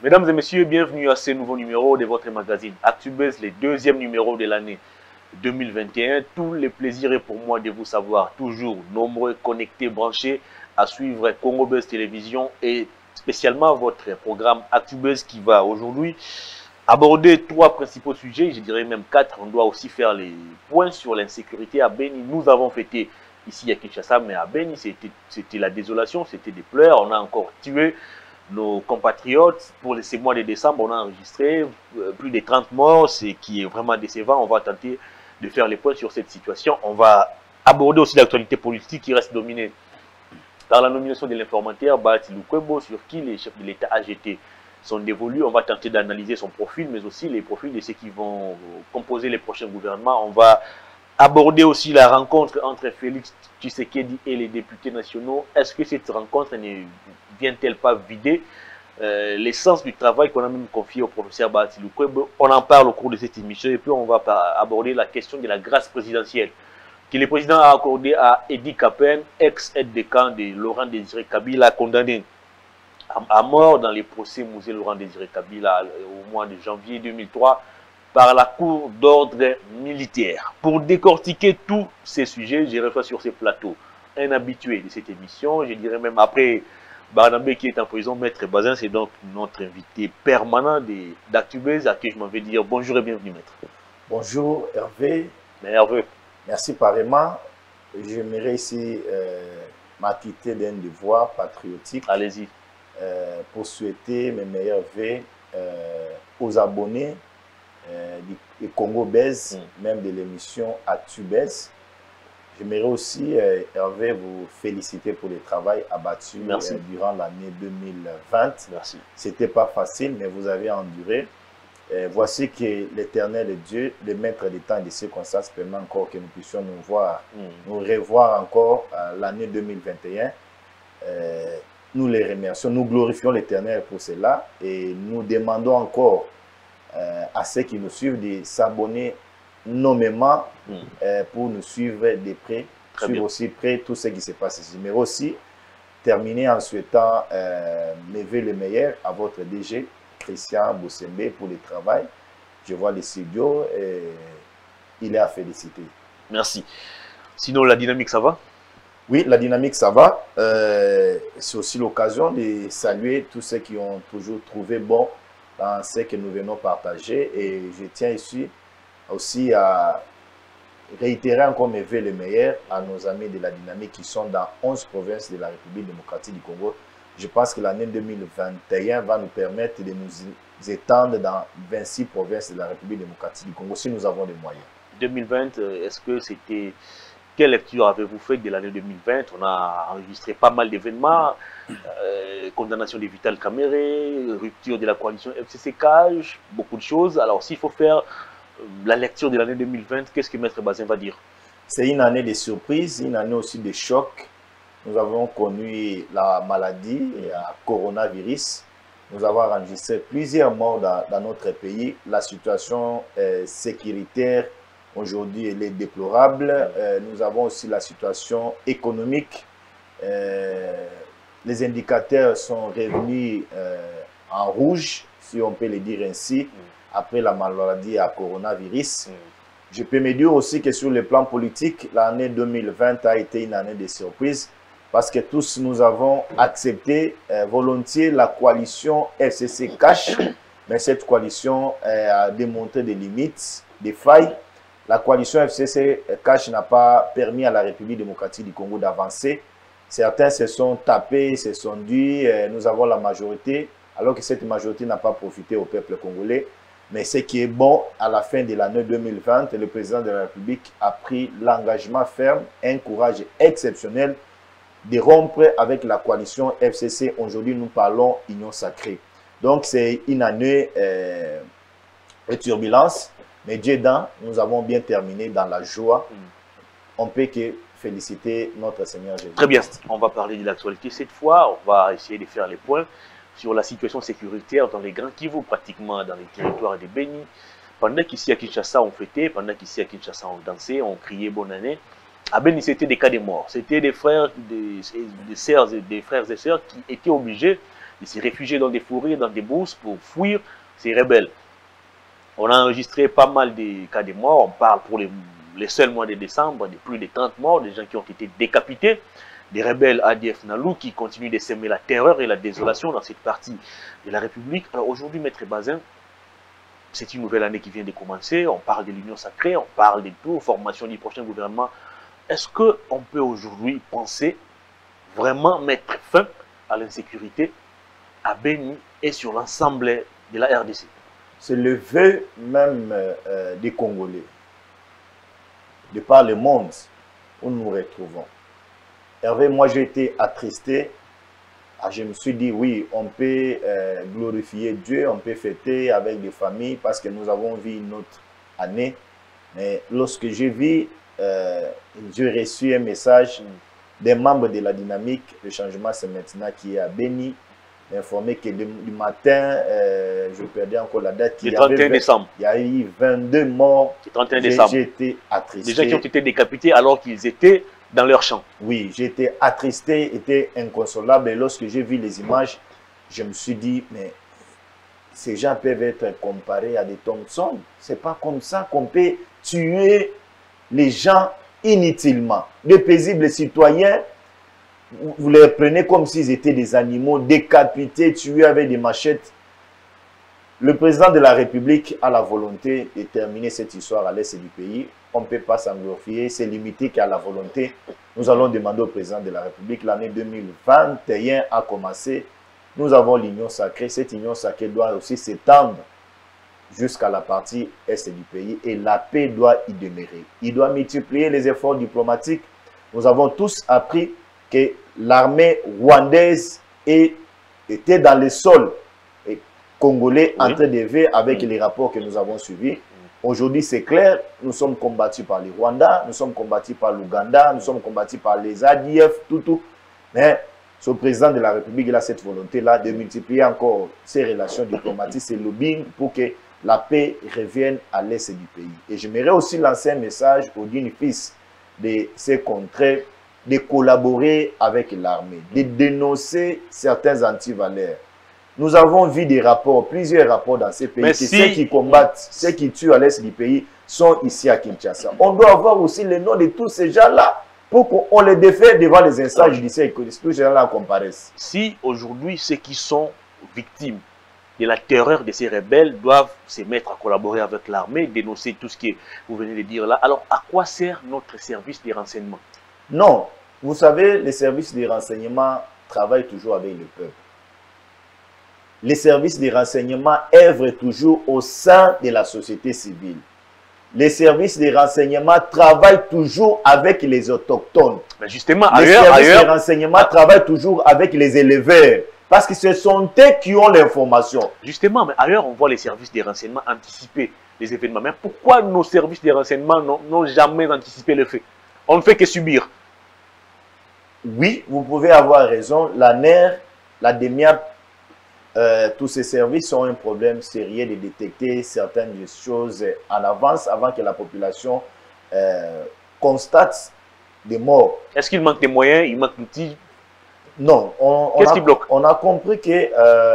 Mesdames et messieurs, bienvenue à ce nouveau numéro de votre magazine ActuBuzz, le deuxième numéro de l'année 2021. Tous les plaisirs est pour moi de vous savoir toujours nombreux, connectés, branchés à suivre Congo Buzz Télévision et spécialement votre programme ActuBuzz qui va aujourd'hui aborder trois principaux sujets, je dirais même quatre. On doit aussi faire les points sur l'insécurité à Beni. Nous avons fêté ici à Kinshasa, mais à Beni, c'était la désolation, c'était des pleurs. On a encore tué nos compatriotes. Pour ces mois de décembre, on a enregistré plus de 30 morts, ce qui est vraiment décevant. On va tenter de faire les points sur cette situation. On va aborder aussi l'actualité politique qui reste dominée par la nomination de l'informateur Bahati Lukwebo, sur qui les chefs de l'État AGT sont dévolus. On va tenter d'analyser son profil, mais aussi les profils de ceux qui vont composer les prochains gouvernements. On va aborder aussi la rencontre entre Félix Tshisekedi et les députés nationaux. Est-ce que cette rencontre ne vient-elle pas vider l'essence du travail qu'on a même confié au professeur Bahati Lukwebo? On en parle au cours de cette émission et puis on va aborder la question de la grâce présidentielle que le président a accordée à Edi Kapen, ex-aide de camp de Laurent Désiré Kabila, condamné à mort dans les procès Musée Laurent Désiré Kabila au mois de janvier 2003 par la Cour d'ordre militaire. Pour décortiquer tous ces sujets, je reçois sur ces plateaux un habitué de cette émission, je dirais même après Barnabé qui est en prison, Maître Bazin, c'est donc notre invité permanent d'ActuBuzz, à qui je m'en vais dire bonjour et bienvenue, Maître. Bonjour Hervé. Hervé. Merci pareillement. J'aimerais ici m'acquitter d'un devoir patriotique. Allez-y. Pour souhaiter mes meilleurs vœux aux abonnés du Congo Buzz, même de l'émission ActuBuzz. J'aimerais aussi, Hervé, vous féliciter pour le travail abattu durant l'année 2020. Merci. C'était pas facile, mais vous avez enduré. Voici que l'Éternel est Dieu, le maître des temps et des circonstances, permet encore que nous puissions nous voir, nous revoir encore l'année 2021. Nous les remercions, nous glorifions l'Éternel pour cela et nous demandons encore à ceux qui nous suivent de s'abonner nommément pour nous suivre de près, suivre aussi près tout ce qui se passe ici. Mais aussi terminer en souhaitant mes vœux le meilleur à votre DG, Christian Boussembe, pour le travail. Je vois les studios et il est à féliciter. Merci. Sinon, la dynamique, ça va? Oui, la dynamique, ça va. C'est aussi l'occasion de saluer tous ceux qui ont toujours trouvé bon dans ce que nous venons partager. Et je tiens ici aussi à réitérer encore mes vœux le meilleur à nos amis de la dynamique qui sont dans 11 provinces de la République démocratique du Congo. Je pense que l'année 2021 va nous permettre de nous étendre dans 26 provinces de la République démocratique du Congo si nous avons des moyens. 2020, est-ce que c'était... Quelle lecture avez-vous fait de l'année 2020? On a enregistré pas mal d'événements, condamnation de Vital Kamerhe, rupture de la coalition FCC-CAJ, beaucoup de choses. Alors s'il faut faire la lecture de l'année 2020, qu'est-ce que Maître Bazin va dire? C'est une année de surprises, une année aussi de choc. Nous avons connu la maladie, le coronavirus. Nous avons enregistré plusieurs morts dans notre pays. La situation sécuritaire aujourd'hui, elle est déplorable. Nous avons aussi la situation économique. Les indicateurs sont revenus en rouge, si on peut le dire ainsi, après la maladie à coronavirus. Je peux me dire aussi que sur le plan politique, l'année 2020 a été une année de surprise parce que tous nous avons accepté volontiers la coalition FCC-CAJ, mais cette coalition a démontré des limites, des failles. La coalition FCC-CAJ n'a pas permis à la République démocratique du Congo d'avancer. Certains se sont tapés, se sont dit, nous avons la majorité, alors que cette majorité n'a pas profité au peuple congolais. Mais ce qui est bon, à la fin de l'année 2020, le président de la République a pris l'engagement ferme, un courage exceptionnel de rompre avec la coalition FCC. Aujourd'hui, nous parlons Union Sacrée. Donc, c'est une année de turbulence. Mais Dieu aidant, nous avons bien terminé dans la joie. On peut que féliciter notre Seigneur Jésus. Très bien, on va parler de l'actualité cette fois. On va essayer de faire les points sur la situation sécuritaire dans les Grands Kivu, pratiquement dans les territoires de Beni. Pendant qu'ici à Kinshasa on fêtait, pendant qu'ici à Kinshasa on dansait, on criait bonne année, à Beni c'était des cas de mort. C'était des frères, des frères et sœurs qui étaient obligés de se réfugier dans des forêts, dans des bourses pour fuir ces rebelles. On a enregistré pas mal de cas de morts. On parle pour les seuls mois de décembre de plus de 30 morts, des gens qui ont été décapités, des rebelles ADF Nalou qui continuent de semer la terreur et la désolation dans cette partie de la République. Alors aujourd'hui, Maître Bazin, c'est une nouvelle année qui vient de commencer. On parle de l'Union sacrée, on parle de tout, formation du prochain gouvernement. Est-ce qu'on peut aujourd'hui penser vraiment mettre fin à l'insécurité à Béni et sur l'ensemble de la RDC? C'est le vœu même des Congolais, de par le monde où nous nous retrouvons. Hervé, moi j'ai été attristé. Je me suis dit, oui, on peut glorifier Dieu, on peut fêter avec des familles parce que nous avons vu une autre année. Mais lorsque j'ai vu, j'ai reçu un message des membres de la dynamique, le changement c'est maintenant qui est à Béni, informé que du matin, je perdais encore la date, le 31 décembre. Il y a eu 22 morts. Le 31 décembre. J'ai été attristé. Des gens qui ont été décapités alors qu'ils étaient dans leur champ. Oui, j'ai été attristé, été inconsolable. Et lorsque j'ai vu les images, je me suis dit, mais ces gens peuvent être comparés à des Thompson. C'est pas comme ça qu'on peut tuer les gens inutilement. Des paisibles citoyens, vous les prenez comme s'ils étaient des animaux, décapités, tués avec des machettes. Le président de la République a la volonté de terminer cette histoire à l'est du pays. On ne peut pas s'englofier, c'est limité qu'à la volonté. Nous allons demander au président de la République, l'année 2021 a commencé. Nous avons l'union sacrée. Cette union sacrée doit aussi s'étendre jusqu'à la partie est du pays et la paix doit y demeurer. Il doit multiplier les efforts diplomatiques. Nous avons tous appris que l'armée rwandaise était dans les sols congolais en train de veiller avec les rapports que nous avons suivis. Aujourd'hui, c'est clair, nous sommes combattus par les Rwandais, nous sommes combattus par l'Ouganda, nous sommes combattus par les ADF, tout. Mais ce président de la République, il a cette volonté-là de multiplier encore ses relations diplomatiques, ses lobbying pour que la paix revienne à l'est du pays. Et j'aimerais aussi lancer un message aux dignes fils de ces contrées, de collaborer avec l'armée, de dénoncer certains antivaleurs. Nous avons vu des rapports, plusieurs rapports dans ces pays, que ceux qui combattent, ceux qui tuent à l'est du pays sont ici à Kinshasa. On doit avoir aussi le nom de tous ces gens-là pour qu'on les défait devant les instances judiciaires et que tous ces gens-là comparaissent. Si aujourd'hui ceux qui sont victimes de la terreur de ces rebelles doivent se mettre à collaborer avec l'armée, dénoncer tout ce que vous venez de dire là, alors à quoi sert notre service de renseignement? Non, vous savez, les services de renseignement travaillent toujours avec le peuple. Les services de renseignement œuvrent toujours au sein de la société civile. Les services de renseignement travaillent toujours avec les autochtones. Mais justement, les services de renseignement travaillent toujours avec les éleveurs. Parce que ce sont eux qui ont l'information. Justement, mais ailleurs, on voit les services de renseignement anticiper les événements. Mais pourquoi nos services de renseignement n'ont jamais anticipé le fait? On ne fait que subir. Oui, vous pouvez avoir raison. La NER, la DEMIAP, tous ces services ont un problème sérieux de détecter certaines choses en avance avant que la population constate des morts. Est-ce qu'il manque des moyens, il manque d'outils? Non, qu'est-ce qui bloque? On a compris qu'il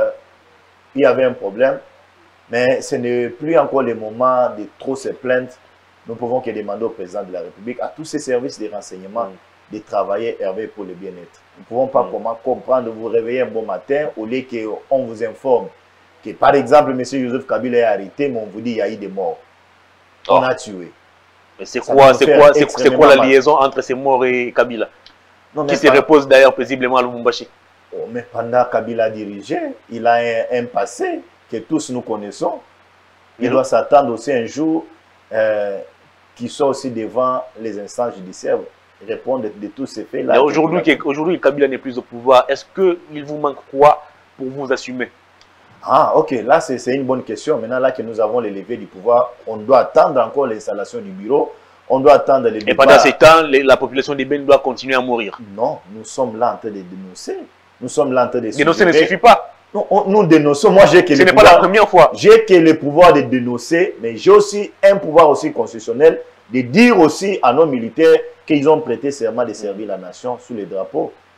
y avait un problème, mais ce n'est plus encore le moment de trop se plaindre. Nous pouvons que demander au président de la République, à tous ces services de renseignement, de travailler Hervé pour le bien-être. Nous ne pouvons pas comment comprendre, vous réveiller un bon matin, au lieu qu'on vous informe que, par exemple, M. Joseph Kabila est arrêté, mais on vous dit qu'il y a eu des morts. On a tué. Mais c'est quoi la liaison entre ces morts et Kabila? Non, qui se repose d'ailleurs paisiblement à Lubumbashi. Oh, mais pendant Kabila dirigeait, il a un passé que tous nous connaissons. Il doit s'attendre aussi un jour qu'il soit aussi devant les instances judiciaires, répondre de tous ces faits-là. Aujourd'hui, Kabila n'est plus au pouvoir. Est-ce qu'il vous manque quoi pour vous assumer? Ah, ok, là c'est une bonne question. Maintenant, là que nous avons les levées du pouvoir, on doit attendre encore l'installation du bureau. On doit attendre les débats. Et pendant ce temps, la population des Bénin doit continuer à mourir. Non, nous sommes là en train de dénoncer. Nous sommes là en train de dénoncer ne suffit pas. Non, nous dénonçons. Moi, j'ai que ce n'est pas la première fois. J'ai que le pouvoir de dénoncer, mais j'ai aussi un pouvoir aussi constitutionnel de dire aussi à nos militaires qu'ils ont prêté serment de servir la nation sous les drapeaux.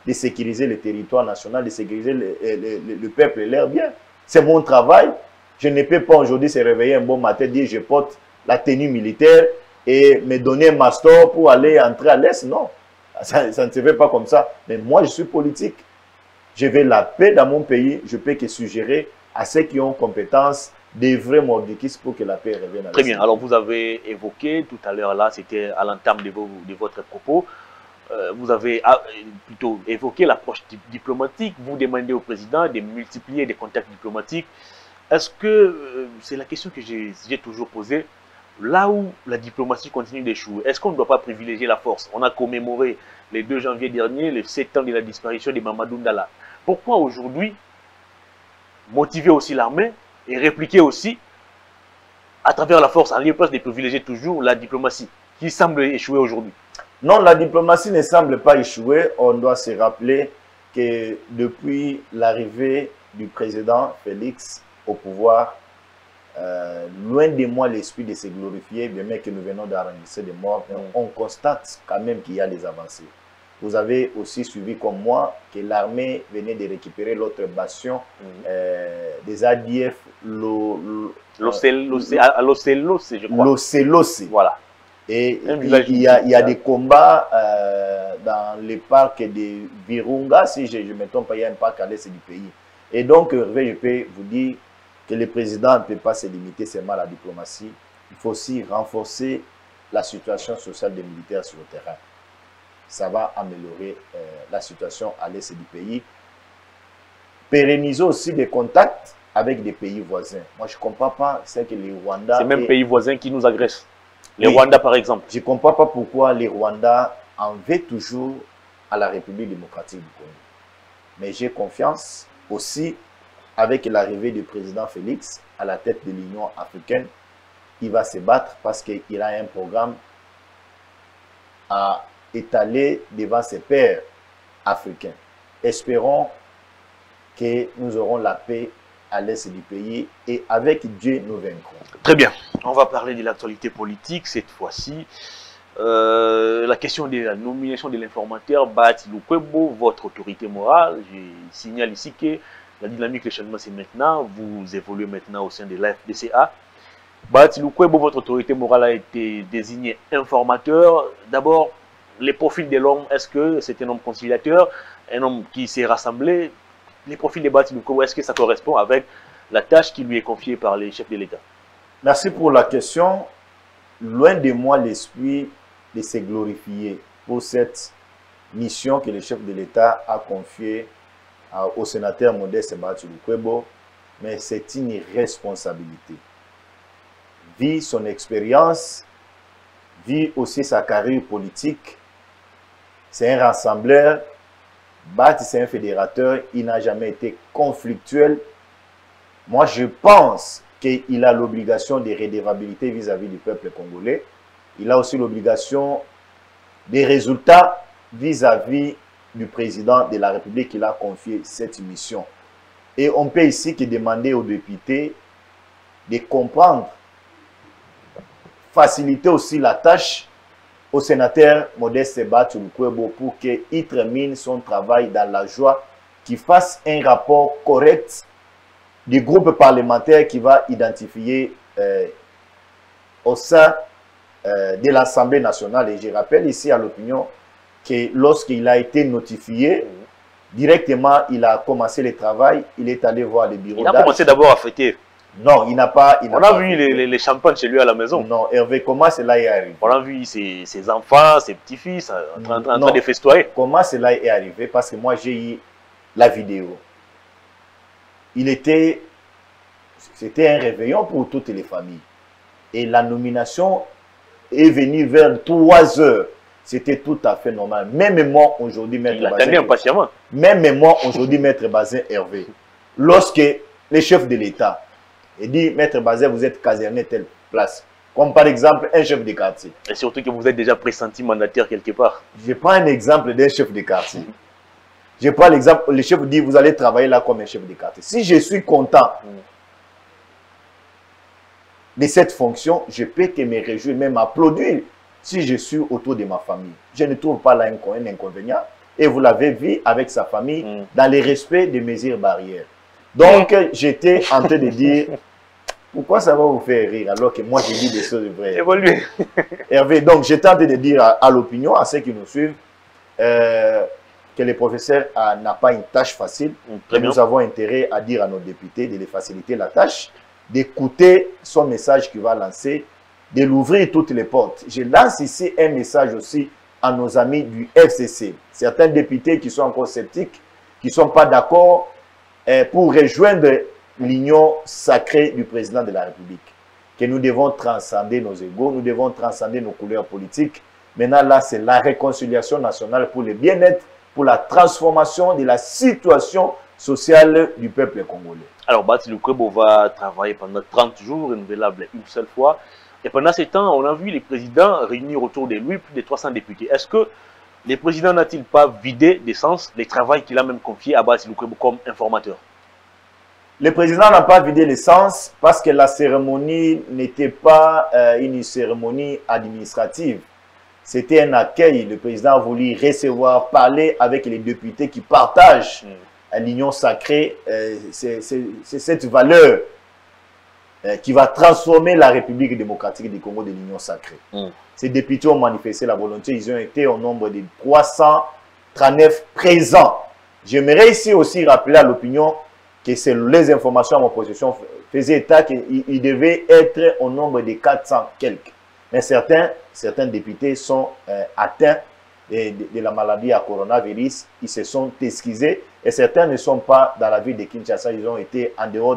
de sécuriser le territoire national, de sécuriser le peuple et l'air bien. C'est mon travail. Je ne peux pas aujourd'hui se réveiller un bon matin, dire je porte la tenue militaire et me donner un master pour aller entrer à l'Est. Non, ça ne se fait pas comme ça. Mais moi, je suis politique. Je veux la paix dans mon pays. Je peux que suggérer à ceux qui ont compétence des vrais mordicus pour que la paix revienne à Très bien. Alors, vous avez évoqué tout à l'heure, là, c'était à l'entame de votre propos, vous avez plutôt évoqué l'approche diplomatique. Vous demandez au président de multiplier des contacts diplomatiques. Est-ce que, c'est la question que j'ai toujours posée, là où la diplomatie continue d'échouer, est-ce qu'on ne doit pas privilégier la force? On a commémoré le 2 janvier dernier les 7 ans de la disparition de Mamadou Ndala. Pourquoi aujourd'hui motiver aussi l'armée et répliquer aussi à travers la force, en lieu place de privilégier toujours la diplomatie qui semble échouer aujourd'hui? Non, la diplomatie ne semble pas échouer. On doit se rappeler que depuis l'arrivée du président Félix au pouvoir, loin de moi l'esprit de se glorifier, bien même que nous venons d'arrondir des morts, on constate quand même qu'il y a des avancées. Vous avez aussi suivi comme moi que l'armée venait de récupérer l'autre bastion des ADF, l'Ocello, je crois. L'Ocello, voilà. Et il y a des combats dans les parcs de Virunga, si je ne me trompe pas, il y a un parc à l'est du pays. Et donc, je peux vous dire que le président ne peut pas se limiter seulement à la diplomatie. Il faut aussi renforcer la situation sociale des militaires sur le terrain. Ça va améliorer la situation à l'est du pays. Pérenniser aussi des contacts avec des pays voisins. Moi, je ne comprends pas ce que les Rwandais... C'est même pays voisins qui nous agressent. Les Rwandais, par exemple. Je ne comprends pas pourquoi les Rwandais en veulent toujours à la République démocratique du Congo. Mais j'ai confiance aussi avec l'arrivée du président Félix à la tête de l'Union africaine. Il va se battre parce qu'il a un programme à étaler devant ses pairs africains. Espérons que nous aurons la paix à l'est du pays et avec Dieu nous vaincrons. Très bien. On va parler de l'actualité politique cette fois-ci. La question de la nomination de l'informateur Bahati Lukwebo, votre autorité morale. Je signale ici que la dynamique, le changement, c'est maintenant. Vous évoluez maintenant au sein de l'AFDCA. Bahati Lukwebo, votre autorité morale a été désigné informateur. D'abord, les profils de l'homme, est-ce que c'est un homme conciliateur, un homme qui s'est rassemblé? Les profils de Bahati Lukwebo, est-ce que ça correspond avec la tâche qui lui est confiée par les chefs de l'État? Merci pour la question. Loin de moi l'esprit de se glorifier pour cette mission que le chef de l'État a confiée au sénateur Modeste Bahati Lukwebo, mais c'est une responsabilité. Vu son expérience, vu aussi sa carrière politique, c'est un rassembleur. Bahati, c'est un fédérateur, il n'a jamais été conflictuel. Moi, je pense qu'il a l'obligation de redevabilité vis-à-vis du peuple congolais. Il a aussi l'obligation des résultats vis-à-vis du président de la République qui l'a confié cette mission. Et on peut ici que demander aux députés de comprendre, faciliter aussi la tâche au sénateur Modeste Bahati Lukwebo pour qu'il termine son travail dans la joie, qu'il fasse un rapport correct du groupe parlementaire qui va identifier au sein de l'Assemblée nationale. Et je rappelle ici à l'opinion que lorsqu'il a été notifié, directement, il a commencé le travail, il est allé voir les bureaux. Il a commencé d'abord à fêter. Non, il n'a pas... On a vu les champagnes chez lui à la maison. Non, Hervé, comment cela est arrivé? On a vu ses enfants, ses petits-fils en train de festoyer. Comment cela est arrivé? Parce que moi, j'ai eu la vidéo. C'était un réveillon pour toutes les familles. Et la nomination est venue vers 3 heures. C'était tout à fait normal. Même moi, aujourd'hui, Maître Bazin... Il attendait impatiemment. Même moi, aujourd'hui, Maître Bazin Hervé. Lorsque les chefs de l'État dit, Maître Bazin, vous êtes caserné telle place. Comme par exemple, un chef de quartier. Et surtout que vous êtes déjà pressenti mandataire quelque part. Je prends un exemple d'un chef de quartier. Je prends l'exemple, le chef dit, vous allez travailler là comme un chef de quartier. Si je suis content de cette fonction, je peux que me réjouir, même applaudir si je suis autour de ma famille. Je ne trouve pas là un inconvénient. et vous l'avez vu avec sa famille dans le respect des mesures barrières. Donc, j'étais en train de dire, pourquoi ça va vous faire rire alors que moi, je dis des choses vraies. Évoluer. Hervé, donc j'étais en train de dire à l'opinion, à ceux qui nous suivent, que le professeur n'a pas une tâche facile. Nous avons intérêt à dire à nos députés de les faciliter la tâche, d'écouter son message qu'il va lancer, de l'ouvrir toutes les portes. Je lance ici un message aussi à nos amis du FCC. Certains députés qui sont encore sceptiques, qui ne sont pas d'accord pour rejoindre l'union sacrée du président de la République. Que nous devons transcender nos égos, nous devons transcender nos couleurs politiques. Maintenant, là, c'est la réconciliation nationale pour le bien-être, pour la transformation de la situation sociale du peuple congolais. Alors, Bati Lukwebo va travailler pendant 30 jours, renouvelable une seule fois. Et pendant ce temps, on a vu les présidents réunir autour de lui plus de 300 députés. Est-ce que les présidents n'a-t-il pas vidé d'essence le travail qu'il a même confié à Bati Lukwebo comme informateur? Le président n'a pas vidé l'essence parce que la cérémonie n'était pas une cérémonie administrative. C'était un accueil. Le président a voulu recevoir, parler avec les députés qui partagent l'union sacrée. C'est cette valeur qui va transformer la République démocratique du Congo de l'union sacrée. Ces députés ont manifesté la volonté. Ils ont été au nombre de 339 présents. J'aimerais ici aussi rappeler à l'opinion que c'est les informations à mon possession faisaient état qu'il devait être au nombre de 400 quelques. Mais certains députés sont atteints de la maladie à coronavirus. Ils se sont excusés et certains ne sont pas dans la ville de Kinshasa. Ils ont été en dehors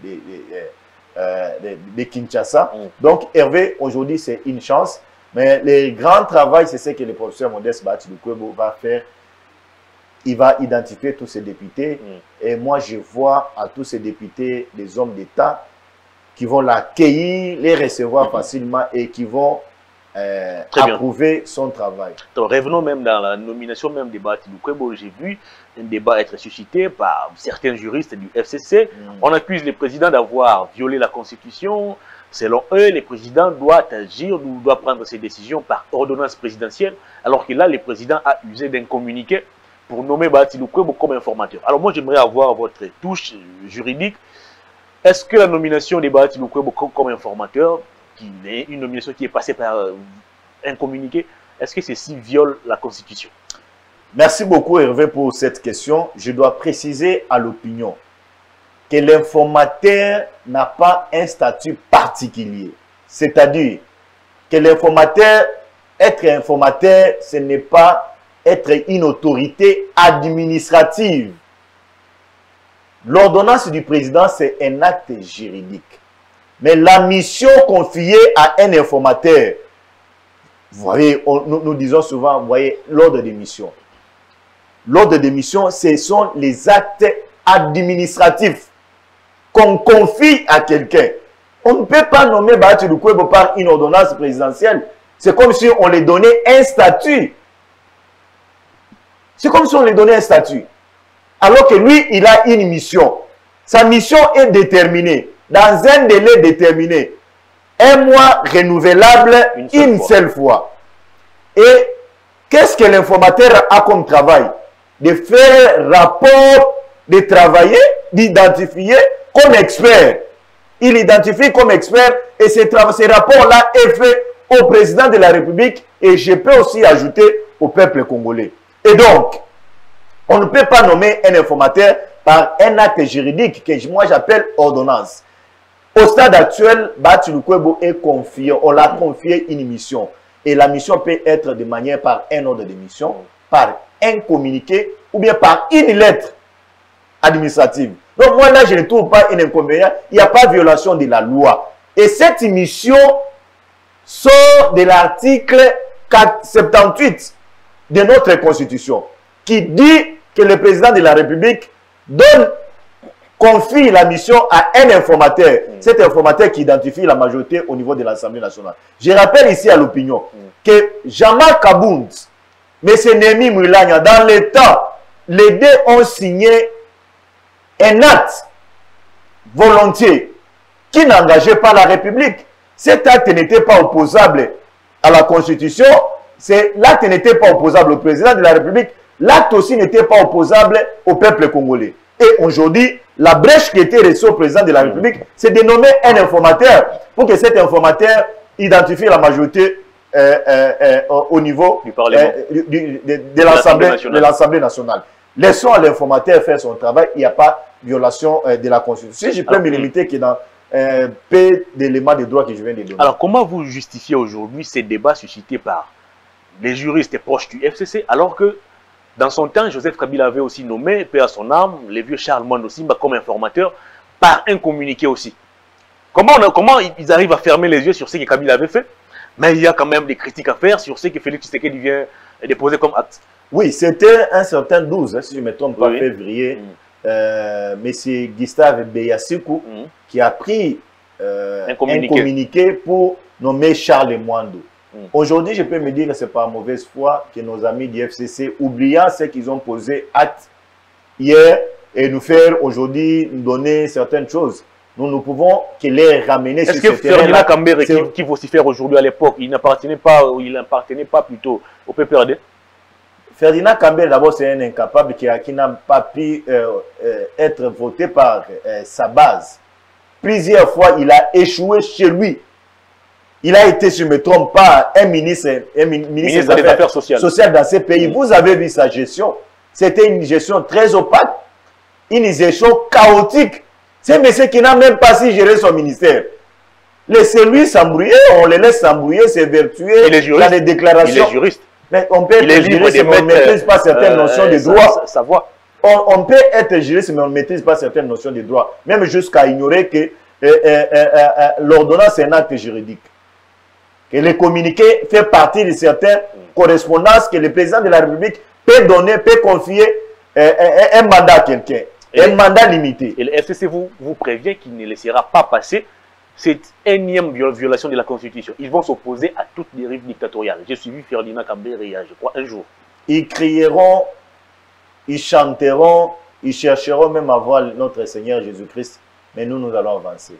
de Kinshasa. Donc, Hervé, aujourd'hui, c'est une chance. Mais le grand travail, c'est ce que le professeur Modeste Bati Lukwebo va faire. Il va identifier tous ces députés. Et moi, je vois à tous ces députés des hommes d'État qui vont l'accueillir, les recevoir facilement et qui vont approuver son travail. Donc, revenons même dans la nomination même de Bati Lukwebo. J'ai vu un débat être suscité par certains juristes du FCC. On accuse les présidents d'avoir violé la Constitution. Selon eux, le président doit agir ou doit prendre ses décisions par ordonnance présidentielle, alors que là, le président a usé d'un communiqué pour nommer Bati Lukwebo comme informateur. Alors moi, j'aimerais avoir votre touche juridique. Est-ce que la nomination de Bati Lukwebo comme informateur, qui est une nomination qui est passée par un communiqué, est-ce que ceci viole la Constitution? Merci beaucoup Hervé pour cette question. Je dois préciser à l'opinion que l'informateur n'a pas un statut particulier. C'est-à-dire que l'informateur, être informateur, ce n'est pas être une autorité administrative. L'ordonnance du président, c'est un acte juridique. Mais la mission confiée à un informateur, vous voyez, nous disons souvent, vous voyez, l'ordre des missions. L'ordre des missions, ce sont les actes administratifs qu'on confie à quelqu'un. On ne peut pas nommer Bati Lukwebo par une ordonnance présidentielle. C'est comme si on lui donnait un statut. C'est comme si on lui donnait un statut. Alors que lui, il a une mission. Sa mission est déterminée. Dans un délai déterminé. Un mois renouvelable une seule fois. Et qu'est-ce que l'informateur a comme travail? De faire rapport, de travailler, d'identifier comme expert. Il identifie comme expert et ce rapport-là est fait au président de la République et je peux aussi ajouter au peuple congolais. Et donc, on ne peut pas nommer un informateur par un acte juridique que moi j'appelle ordonnance. Au stade actuel, Bati Lukwebo est confié, on l'a confié une mission. Et la mission peut être de manière par un ordre de mission, par un communiqué ou bien par une lettre administrative. Donc moi là, je ne trouve pas un inconvénient. Il n'y a pas de violation de la loi. Et cette mission sort de l'article 78 de notre Constitution qui dit que le président de la République confie la mission à un informateur. Cet informateur qui identifie la majorité au niveau de l'Assemblée nationale. Je rappelle ici à l'opinion que Jean-Marc Kabound, M. Némi Moulania, dans le temps, les deux ont signé un acte volontiers qui n'engageait pas la République. Cet acte n'était pas opposable à la Constitution. L'acte n'était pas opposable au président de la République, l'acte aussi n'était pas opposable au peuple congolais. Et aujourd'hui, la brèche qui était reçue au président de la République, c'est de nommer un informateur pour que cet informateur identifie la majorité au niveau du Parlement, de l'Assemblée nationale. Laissons à l'informateur faire son travail, il n'y a pas violation de la Constitution. Si je peux me limiter que dans peu d'éléments de droit que je viens de donner. Alors, comment vous justifiez aujourd'hui ces débats suscités par les juristes proches du FCC, alors que dans son temps, Joseph Kabila avait aussi nommé, paix à son âme, les vieux Charles Mwando Simba comme informateur, par un communiqué aussi. Comment ils arrivent à fermer les yeux sur ce que Kabila avait fait? Mais il y a quand même des critiques à faire sur ce que Félix Tshisekedi vient déposer comme acte. Oui, c'était un certain 12, si je ne me trompe pas, février. Monsieur Gustave Beyassikou qui a pris un communiqué pour nommer Charles Mwando. Aujourd'hui, je peux me dire que c'est par mauvaise foi que nos amis du FCC, oubliant ce qu'ils ont posé acte hier et nous faire aujourd'hui donner certaines choses, nous pouvons que les ramener sur ce terrain. Est-ce que Ferdinand Kambere, qui vocifère aujourd'hui à l'époque, il n'appartenait pas plutôt au PPRD? Ferdinand Kambere, d'abord, c'est un incapable qui n'a pas pu être voté par sa base. Plusieurs fois, il a échoué chez lui. Il a été, si je ne me trompe pas, un ministre des Affaires sociales dans ces pays. Vous avez vu sa gestion. C'était une gestion très opaque, une gestion chaotique. C'est un monsieur qui n'a même pas su gérer son ministère. Laissez-lui s'embrouiller, on le laisse s'embrouiller, c'est vertueux. Il est juriste. Il a des déclarations. Il est juriste. Mais on peut être juriste, mais on ne maîtrise pas certaines notions de droit. On peut être juriste, mais on ne maîtrise pas certaines notions de droit. Même jusqu'à ignorer que l'ordonnance est un acte juridique. Que le communiqué fait partie de certaines correspondances que le président de la République peut donner, peut confier un mandat à quelqu'un. Un mandat limité. Et le FCC vous prévient qu'il ne laissera pas passer cette énième violation de la Constitution. Ils vont s'opposer à toute dérive dictatoriale. J'ai suivi Ferdinand Kambere il y a, je crois, un jour. Ils crieront, ils chanteront, ils chercheront même à voir notre Seigneur Jésus-Christ. Mais nous, nous allons avancer.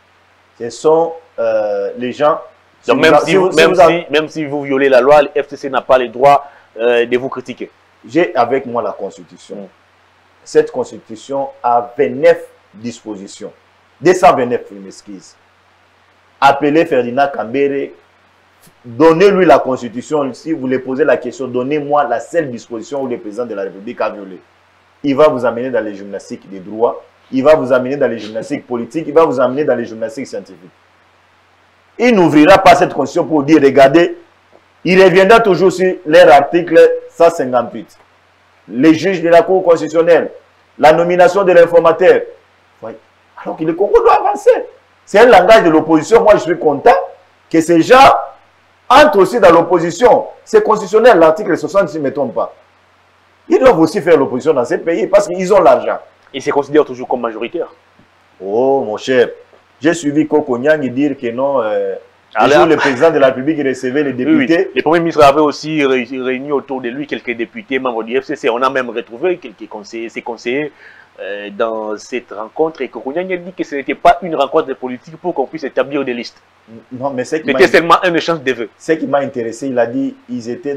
Ce sont les gens... Donc même si vous violez la loi, le FCC n'a pas le droit de vous critiquer. J'ai avec moi la Constitution. Cette Constitution a 29 dispositions. 229, je m'excuse. Appelez Ferdinand Kambere, donnez-lui la Constitution. Si vous lui posez la question, donnez-moi la seule disposition où le président de la République a violé. Il va vous amener dans les gymnastiques des droits, il va vous amener dans les gymnastiques politiques, il va vous amener dans les gymnastiques scientifiques. Il n'ouvrira pas cette Constitution pour dire, regardez, il reviendra toujours sur leur article 158. Les juges de la Cour constitutionnelle, la nomination de l'informateur. Alors que le Congo doit avancer. C'est un langage de l'opposition. Moi, je suis content que ces gens entrent aussi dans l'opposition. C'est constitutionnel, l'article 60, si je ne me trompe pas. Ils doivent aussi faire l'opposition dans ces pays parce qu'ils ont l'argent. Ils se considèrent toujours comme majoritaires. Oh, mon cher. J'ai suivi Koko Nyang dire que non, le président de la République recevait les députés. Oui. Le Premier ministre avait aussi réuni autour de lui quelques députés membres du FCC. On a même retrouvé quelques conseillers, ses conseillers dans cette rencontre. Et Koko Nyang a dit que ce n'était pas une rencontre de politique pour qu'on puisse établir des listes. Non, mais c'était seulement un échange de vœux. Ce qui m'a intéressé, il a dit qu'ils étaient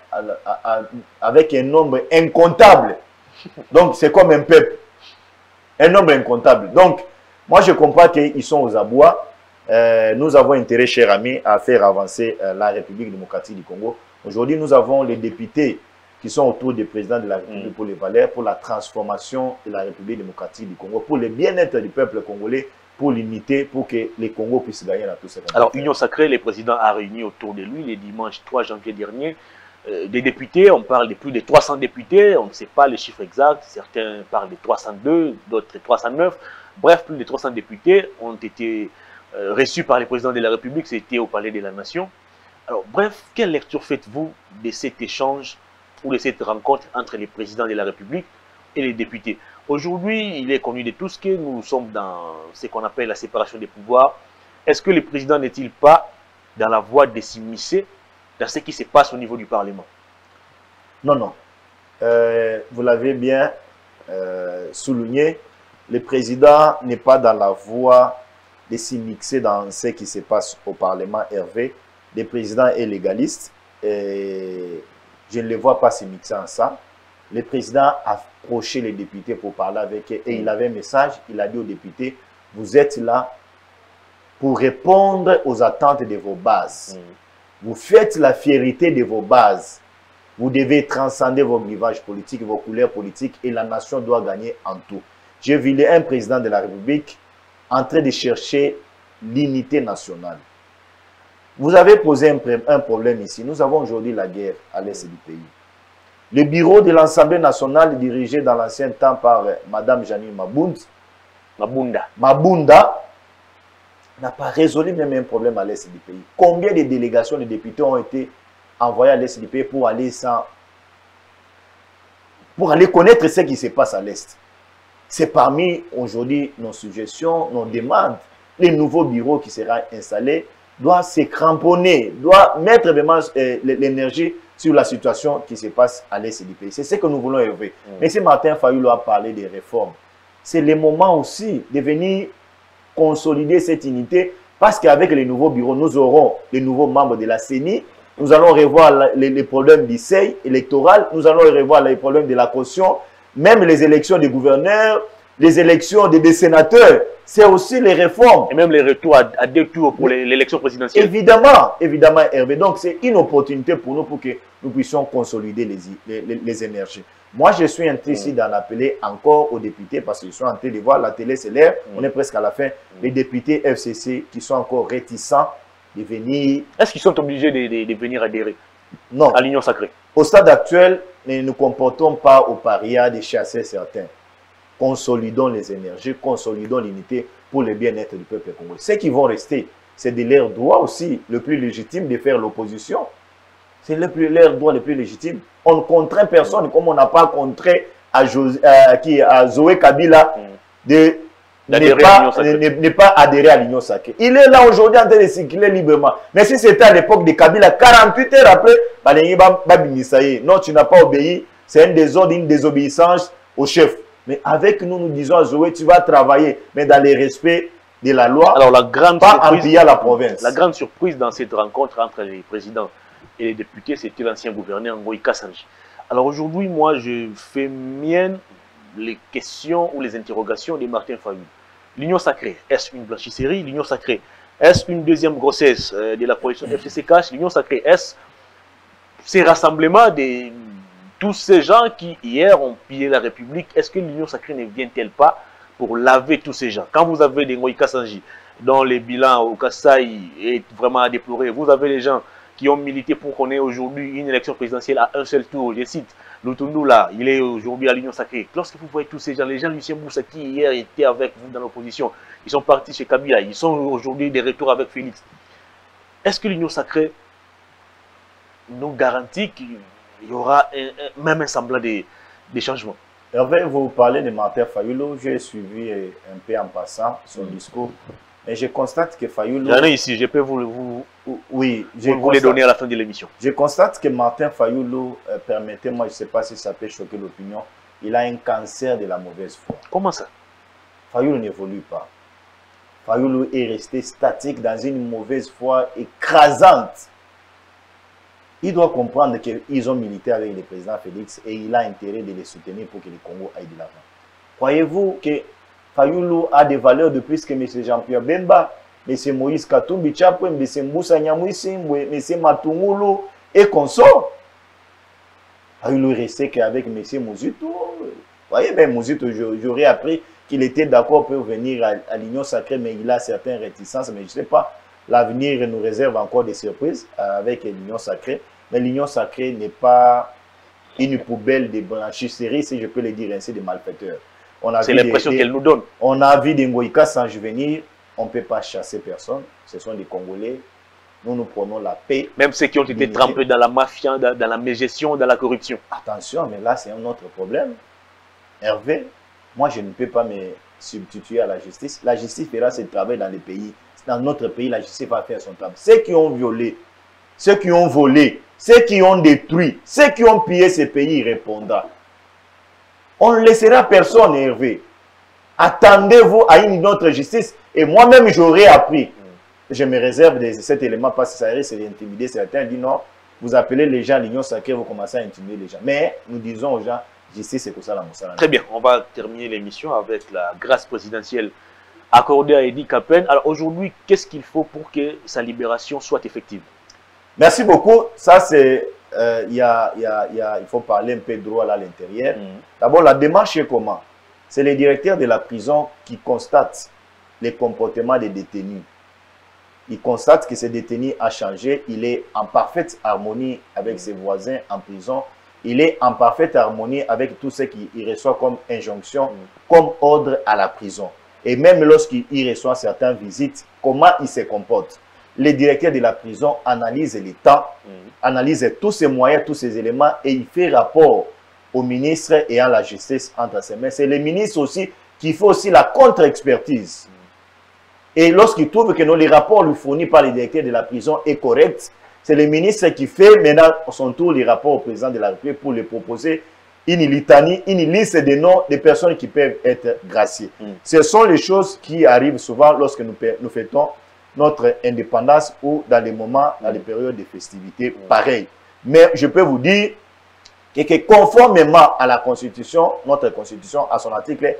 avec un nombre incontable. Donc, c'est comme un peuple. Un nombre incontable. Donc, moi, je comprends qu'ils sont aux abois. Nous avons intérêt, chers amis, à faire avancer la République démocratique du Congo. Aujourd'hui, nous avons les députés qui sont autour du président de la République pour les valeurs, pour la transformation de la République démocratique du Congo, pour le bien-être du peuple congolais, pour l'unité, pour que les Congos puissent gagner dans tout ça. Alors, Union Sacrée, le président a réuni autour de lui, le dimanche 3 janvier dernier, des députés. On parle de plus de 300 députés. On ne sait pas les chiffres exacts. Certains parlent de 302, d'autres 309. Bref, plus de 300 députés ont été reçus par le président de la République. C'était au Palais de la Nation. Alors, bref, quelle lecture faites-vous de cet échange ou de cette rencontre entre les présidents de la République et les députés? Aujourd'hui, il est connu de tous que nous sommes dans ce qu'on appelle la séparation des pouvoirs. Est-ce que le président n'est-il pas dans la voie de s'immiscer dans ce qui se passe au niveau du Parlement? Non, non. Vous l'avez bien souligné. Le président n'est pas dans la voie de s'immiscer dans ce qui se passe au Parlement, Hervé. Le président est légaliste et je ne le vois pas s'immiscer en ça. le président a approché les députés pour parler avec eux et il avait un message, il a dit aux députés, vous êtes là pour répondre aux attentes de vos bases. Vous faites la fierté de vos bases. Vous devez transcender vos clivages politiques, vos couleurs politiques et la nation doit gagner en tout. J'ai vu un président de la République en train de chercher l'unité nationale. Vous avez posé un problème ici. Nous avons aujourd'hui la guerre à l'est du pays. Le bureau de l'Assemblée nationale dirigé dans l'ancien temps par Mme Janine Mabunda n'a pas résolu même un problème à l'est du pays. Combien de délégations de députés ont été envoyées à l'est du pays pour aller connaître ce qui se passe à l'est? C'est parmi aujourd'hui nos suggestions, nos demandes. Les nouveaux bureaux qui seront installés doivent se cramponner, doivent mettre vraiment l'énergie sur la situation qui se passe à l'est du pays. C'est ce que nous voulons élever. Mais M. Martin Fayulu a parlé des réformes. C'est le moment aussi de venir consolider cette unité parce qu'avec les nouveaux bureaux, nous aurons les nouveaux membres de la CENI. Nous allons revoir les problèmes du seuil électoral. Nous allons revoir les problèmes de la caution. Même les élections des gouverneurs, les élections des sénateurs. C'est aussi les réformes. Et même les retours à 2 tours pour l'élection présidentielle. Évidemment, Hervé. Donc, c'est une opportunité pour nous pour que nous puissions consolider les énergies. Moi, je suis en train ici d'en appeler encore aux députés parce que je suis en train de voir la télé, c'est l'air. On est presque à la fin. Les députés FCC qui sont encore réticents de venir. Est-ce qu'ils sont obligés de venir adhérer? Non. À l'Union sacrée? Au stade actuel, nous ne nous comportons pas au paria de chasser certains. Consolidons les énergies, consolidons l'unité pour le bien-être du peuple congolais. Ceux qui vont rester, c'est de leur droit aussi le plus légitime de faire l'opposition. C'est leur droit le plus légitime. On ne contraint personne, comme on n'a pas contraint à Zoé Kabila de ne pas adhérer à l'Union sacrée. Il est là aujourd'hui en train de circuler librement. Mais si c'était à l'époque de Kabila, 48 heures après, non, tu n'as pas obéi. C'est un désordre, une désobéissance au chef. Mais avec nous, nous disons à Zoé, tu vas travailler, mais dans le respect de la loi, alors, la grande pas empiiller la province. La grande surprise dans cette rencontre entre les présidents et les députés, c'était l'ancien gouverneur Ngoï Kassanji. Alors aujourd'hui, moi, je fais mienne les questions ou les interrogations de Martin Fayulu. L'Union sacrée, est-ce une blanchisserie? L'Union sacrée, est-ce une deuxième grossesse de la coalition FCC-Cash? L'Union sacrée, est-ce ces rassemblements de tous ces gens qui, hier, ont pillé la République? Est-ce que l'Union sacrée ne vient-elle pas pour laver tous ces gens? Quand vous avez des Ngoï Kassanji, dont les bilans au Kasaï est vraiment à déplorer, vous avez les gens qui ont milité pour qu'on ait aujourd'hui une élection présidentielle à un seul tour. Je cite, Lutundu là, il est aujourd'hui à l'Union sacrée. Lorsque vous voyez tous ces gens, les gens, Lucien Boussa qui hier était avec vous dans l'opposition, ils sont partis chez Kabila, ils sont aujourd'hui de retour avec Félix. Est-ce que l'Union sacrée nous garantit qu'il y aura même un semblant de changements? Hervé, vous parlez de Martin Fayulu, j'ai suivi un peu en passant son discours. Et je constate que Fayulu... J'en ai ici, je peux vous les donner à la fin de l'émission. Je constate que Martin Fayulu, permettez-moi, je ne sais pas si ça peut choquer l'opinion, il a un cancer de la mauvaise foi. Comment ça? Fayulu n'évolue pas. Fayulu est resté statique dans une mauvaise foi écrasante. Il doit comprendre qu'ils ont milité avec le président Félix et il a intérêt de les soutenir pour que le Congo aille de l'avant. Croyez-vous que Fayulu a des valeurs de plus que M. Jean-Pierre Bemba, M. Moïse Katumbi Chapwe, M. Moussa Nyamwisi, M. Matungulu et consorts? Fayulu restait qu'avec M. Mouzito. Vous voyez, même Mouzito, j'aurais appris qu'il était d'accord pour venir à l'Union sacrée, mais il a certaines réticences, mais je ne sais pas. L'avenir nous réserve encore des surprises avec l'Union sacrée. Mais l'Union sacrée n'est pas une poubelle de blanchisserie, si je peux le dire ainsi, de malfaiteurs. C'est l'impression qu'elle nous donne. On a vu des Ngoï Kassanji venir, on ne peut pas chasser personne. Ce sont des Congolais. Nous, nous prenons la paix. Même ceux qui ont été trempés dans la mafia, dans la mégestion, dans la corruption. Attention, mais là, c'est un autre problème. Hervé, moi, je ne peux pas me substituer à la justice. La justice fera ses travail dans les pays. Dans notre pays, la justice va faire son travail. Ceux qui ont violé, ceux qui ont volé, ceux qui ont détruit, ceux qui ont pillé ces pays, ils répondront. On ne laissera personne, Hervé. Attendez-vous à une autre justice. Et moi-même, j'aurais appris. Je me réserve de cet élément parce que ça risque d'intimider certains. Ils disent non, vous appelez les gens à l'Union sacrée, vous commencez à intimider les gens. Mais nous disons aux gens, justice c'est ça la moussala. Très bien, on va terminer l'émission avec la grâce présidentielle accordée à Edi Kapen. Alors aujourd'hui, qu'est-ce qu'il faut pour que sa libération soit effective? Merci beaucoup. Ça, c'est, il faut parler un peu droit là à l'intérieur. D'abord, la démarche est comment? C'est les directeurs de la prison qui constatent les comportements des détenus. Ils constatent que ce détenu a changé. Il est en parfaite harmonie avec ses voisins en prison. Il est en parfaite harmonie avec tout ce qu'il reçoit comme injonction, comme ordre à la prison. Et même lorsqu'il reçoit certaines visites, comment il se comporte. Les directeurs de la prison analysent les temps, analysent tous ces moyens, tous ces éléments et il fait rapport au ministre ayant la justice entre ses mains. C'est le ministre aussi qui fait aussi la contre-expertise. Et lorsqu'il trouve que les rapports lui fournis par les directeurs de la prison est correct, c'est le ministre qui fait maintenant à son tour les rapports au président de la République pour lui proposer une litanie, une liste de noms de personnes qui peuvent être graciées. Ce sont les choses qui arrivent souvent lorsque nous fêtons notre indépendance ou dans les moments, dans les périodes de festivités pareilles. Mais je peux vous dire que conformément à la Constitution, notre Constitution, à son article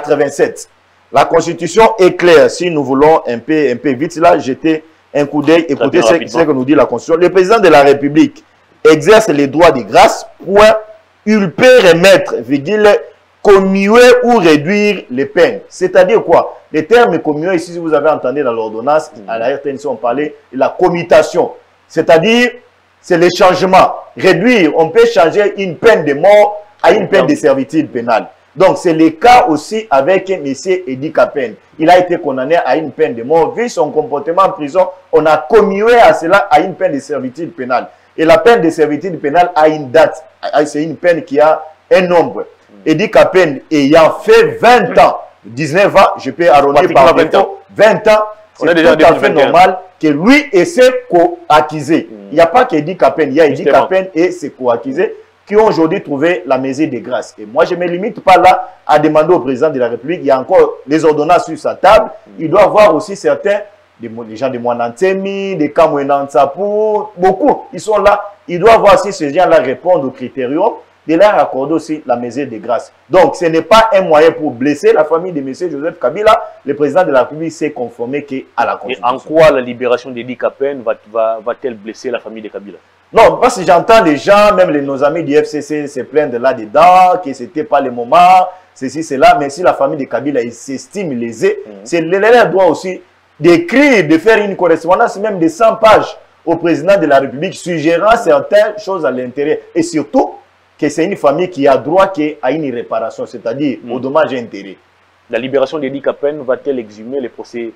87, la Constitution est claire. Si nous voulons un peu vite là, jeter un coup d'œil, écoutez ce que nous dit la Constitution. Le président de la République exerce les droits de grâce, point, il peut remettre, virgule, commuer ou réduire les peines. C'est-à-dire quoi? Les termes commuer, ici, si vous avez entendu dans l'ordonnance, à la RTNC, on parlait de la commutation. C'est-à-dire, c'est le changement. Réduire, on peut changer une peine de mort à une peine de servitude pénale. Donc, c'est le cas aussi avec M. Edi Kapen. Il a été condamné à une peine de mort. Vu son comportement en prison, on a commué à cela à une peine de servitude pénale. Et la peine de servitude pénale a une date. C'est une peine qui a un nombre. Edi Kapen ayant fait 20 ans, 19 ans, je peux arrondir par 20 ans, c'est tout à fait normal que lui et ses co-accusés. Il n'y a pas qu'Edi Kapen, il y a Edi Kapen et ses co-accusés qui ont aujourd'hui trouvé la mesure de grâce. Et moi, je ne me limite pas là à demander au président de la République, il y a encore les ordonnances sur sa table, il doit avoir aussi certains, des gens de Mouanantemi, des Kamouenantsapou, beaucoup, ils sont là, il doit voir si ces gens-là répondent aux critériums, de leur accorder aussi la mesure de grâce. Donc, ce n'est pas un moyen pour blesser la famille de M. Joseph Kabila. Le président de la République s'est conformé à la Constitution. Et en quoi la libération d'Edi Kapen va-t-elle blesser la famille de Kabila? Non, parce que j'entends les gens, même nos amis du FCC se plaindre là-dedans, que ce n'était pas le moment, ceci, cela. Mais si la famille de Kabila s'estime lésée, c'est l'élève doit aussi d'écrire, de faire une correspondance même de 100 pages au président de la République, suggérant certaines choses à l'intérieur. Et surtout, que c'est une famille qui a droit à une réparation, c'est-à-dire au dommage et intérêt. La libération d'Edi Kapen va-t-elle exhumer les procès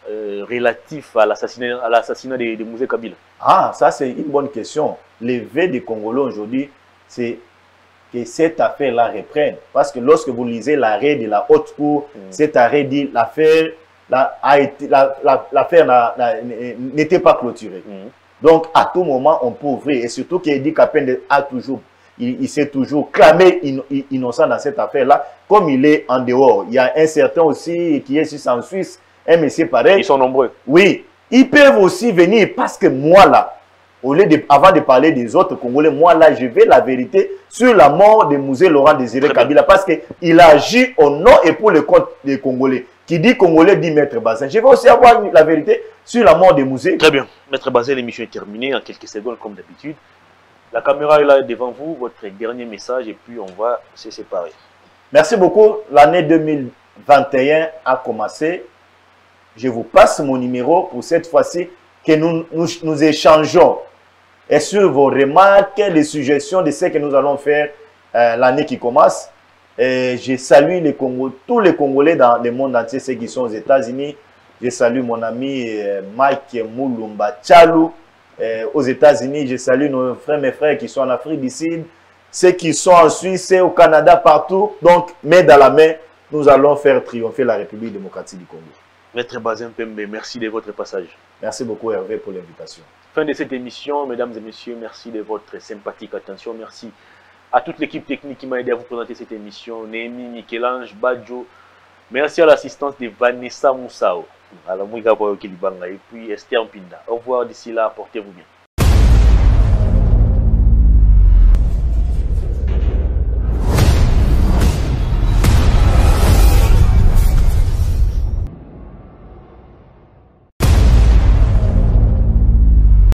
relatifs à l'assassinat de Mouzé Kabila? Ah, ça c'est une bonne question. Le vœu des Congolais aujourd'hui, c'est que cette affaire-là reprenne. Parce que lorsque vous lisez l'arrêt de la haute cour, cet arrêt dit l'affaire n'était pas clôturée. Donc à tout moment, on peut ouvrir. Et surtout qu'Edi Kapen a toujours... Il s'est toujours clamé innocent dans cette affaire-là, comme il est en dehors. Il y a un certain aussi qui est en Suisse, un monsieur pareil. Ils sont nombreux. Oui, ils peuvent aussi venir parce que moi là, avant de parler des autres Congolais, moi là, je veux la vérité sur la mort de Mouzé Laurent Désiré Kabila parce qu'il agit au nom et pour le compte des Congolais. Qui dit Congolais dit Maître Bazin. Je veux aussi avoir la vérité sur la mort de Mouzé. Très bien. Maître Bazin, l'émission est terminée en quelques secondes comme d'habitude. La caméra est là devant vous, votre dernier message, et puis on va se séparer. Merci beaucoup. L'année 2021 a commencé. Je vous passe mon numéro pour cette fois-ci que nous échangeons. Et sur vos remarques, les suggestions de ce que nous allons faire l'année qui commence. Et je salue tous les Congolais dans le monde entier, ceux qui sont aux États-Unis. Je salue mon ami Mike Moulumba Tchalou. Aux États-Unis, je salue nos frères et frères qui sont en Afrique du Sud, ceux qui sont en Suisse, au Canada, partout. Donc, main dans la main, nous allons faire triompher la République démocratique du Congo. Maître Bazin Pembe, merci de votre passage. Merci beaucoup Hervé pour l'invitation. Fin de cette émission, mesdames et messieurs, merci de votre sympathique attention. Merci à toute l'équipe technique qui m'a aidé à vous présenter cette émission. Némi, Michel-Ange, Badjo. Merci à l'assistance de Vanessa Moussao. Et puis Esther Mpinda. Au revoir d'ici là, portez-vous bien.